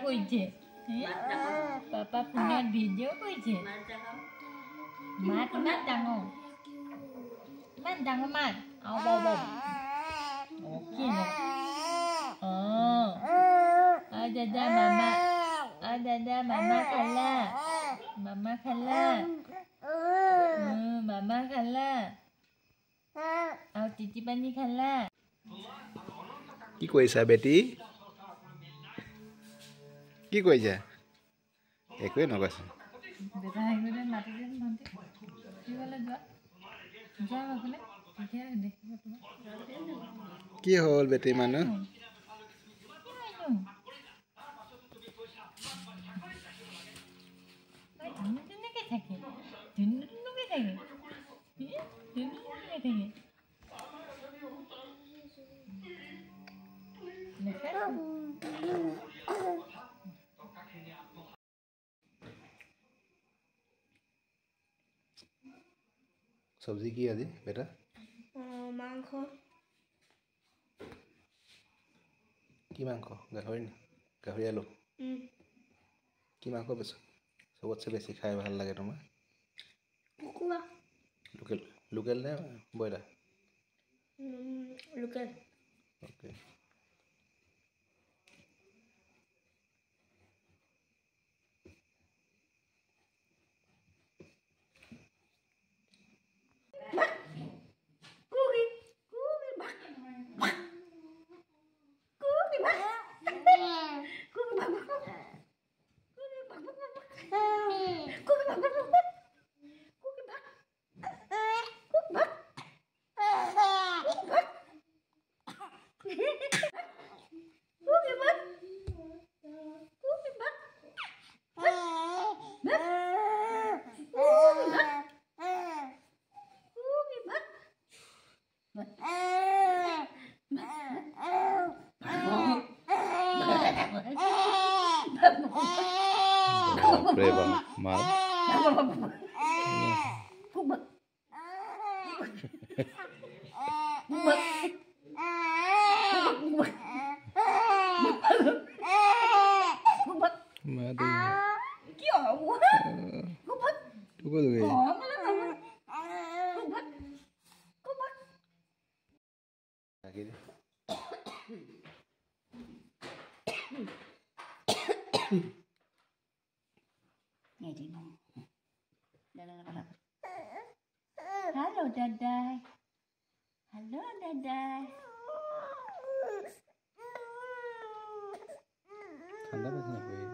কইছে পাপা ফোনত ভিডিঅ' কইছে মাত ইমান ডাঙৰ মাত আও বাবা কি ন দাদা মামা খালা মামা খালা আও তিতি পানী খালা কি কৈছা বেটি কি কৈছা একোৱে নকৈছে বেটা আহিলে মাতি দিম ভন্টি কি বলে যোৱা বাবলে তেতিয়া দেখিব তোমাক কি হ'ল বেটি মানুহ ধুনুকে থাকে সবজি কি আজি বেটা মাংস কি মাংস গাহৰি আলু কি মাংস বেছ সবতছে বেছি খাই ভাল লাগে তোমাৰ কুকুৰা লোকেল নে broiler local okay Breva, mal. Halo dadai. Halo dadai. Anda masih ngapain?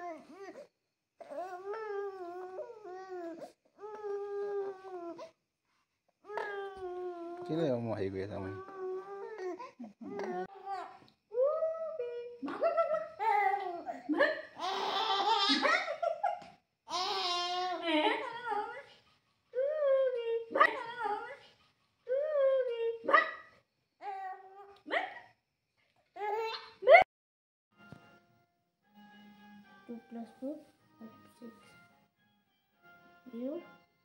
Kira mau hai gue sama ini. Plus 4 6 you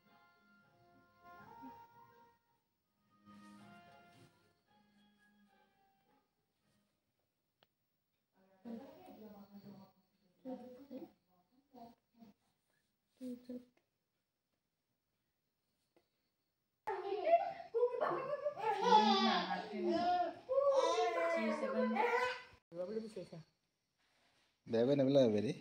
Bebe nabila beri.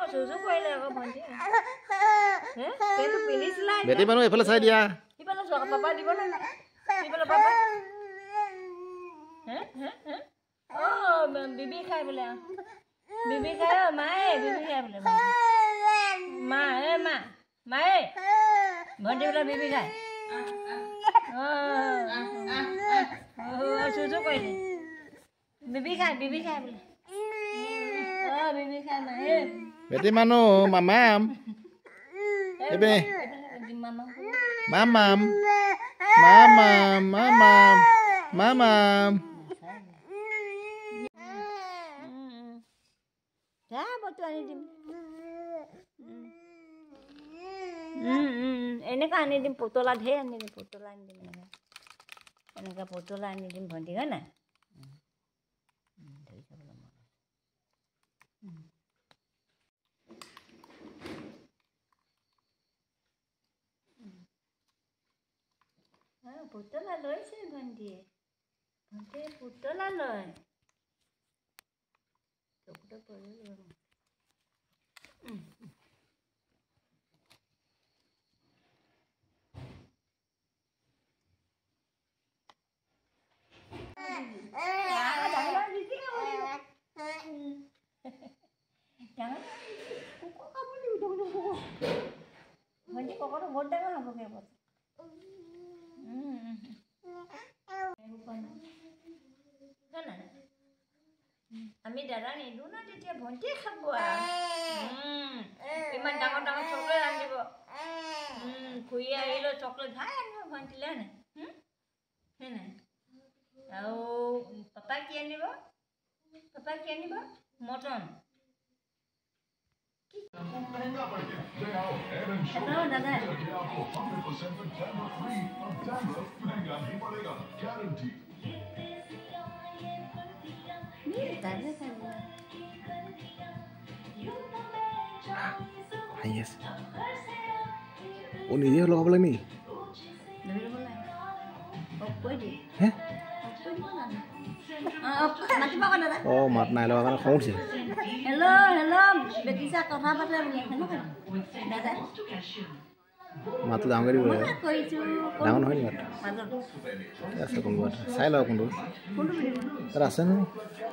চুচু কৰিলে আকৌ ভণ্টি পেণ্টটো পিন্ধিছিলা বেটি মানুহ এইফালে চাই দিয়া ইফালে চোৱা পাপা দিব নে ইফালে পাপা বিবি খাই বোলে বিবি খাই মায়ে বিবি খাই বোলে মা মায়ে ভণ্টি বোলে বিবি খাই চুচু কৰিলে বিবি খাই বোলে বিবি খাই মায়ে বেটি মানুহ মামাম এইপিনে মামাম মামাম মামাম মামাম বস্তু আনি দিম এনেকুৱা আনি দিম পুতলা ঢেৰ আনি দিম পুতলা আনি দিম এনেকুৱা পুতলা আনি দিম ভণ্টি হয় নাই পুতলা লৈছে ভণ্টিয়ে পুতলা লয় চকুটো পৰি ভণ্টি ককৰটো বহুত ডাঙৰ হ'বগৈ আমি দাদা নিদো না তেতিয়া ভণ্টিয়ে খাব ইমান ডাঙৰ ডাঙৰ চকলেট আনিব খুৰী আহিলে চকলেট খাই আনিব ভণ্টিলে নাই নাই আৰু পাপা কি আনিব মটন দাদা নিজে লগাব লাগে নেকি মাত নাই লগা কাৰণে খং উঠিছে বেটিছা কথা পাতে দাদা মাতটো ডাঙৰকৈ দিব লাগে ডাঙৰ নহয় নি মাতটো আছে কোনোবা চাই লওক কোনটো তাত আছে নহয়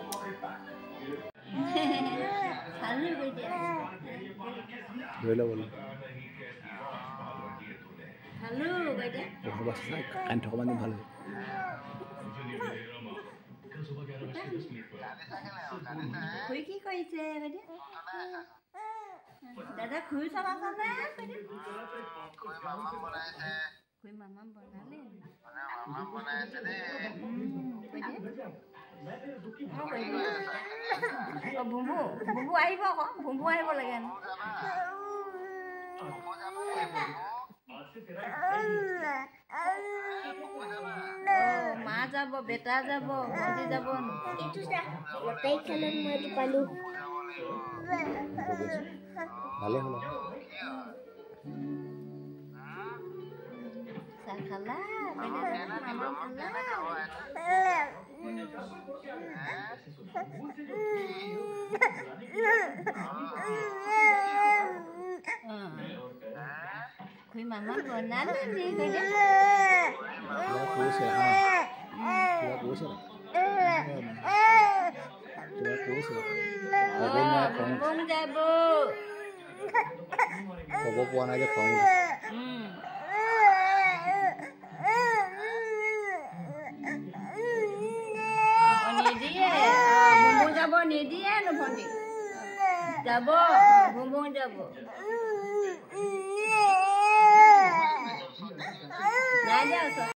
ধৰি ল'ব কান্দি থকা মানে ভাল খুৰী কি কৰিছে দাদা খুৰী চলাইছে খুৰী মামা বনালে ভুম্বু আহিব আকৌ ভুম্বু আহিব লাগে মা যাব বেটা যাব ভণ্টি যাব ভালে হ'ল চাহ খালা খুৰী মামা বনালে খবৰ পোৱা নাই যে খং নিদিয়ে ভণ্টি যাব ভুম্বু যাব নাই